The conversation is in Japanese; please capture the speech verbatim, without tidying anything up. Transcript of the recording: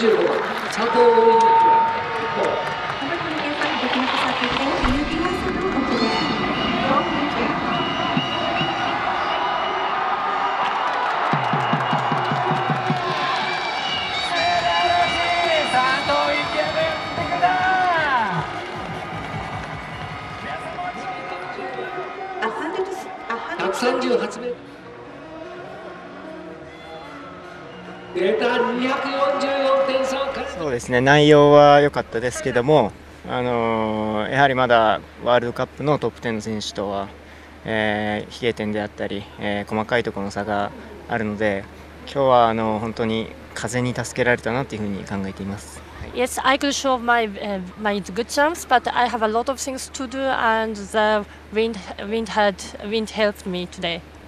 じゅうごばん佐藤由紀はひゃくさんじゅうはちメートル出たにひゃくよんじゅうよんてんさん。 そうですね、内容は良かったですけども、あのー、やはりまだワールドカップのトップじゅうの選手とは、えー、飛型点であったり、えー、細かいところの差があるので、今日はあの本当に風に助けられたなというふうに考えています。 Yes, I could show my uh, my good jumps, but I have a lot of things to do, and the wind wind had wind helped me today.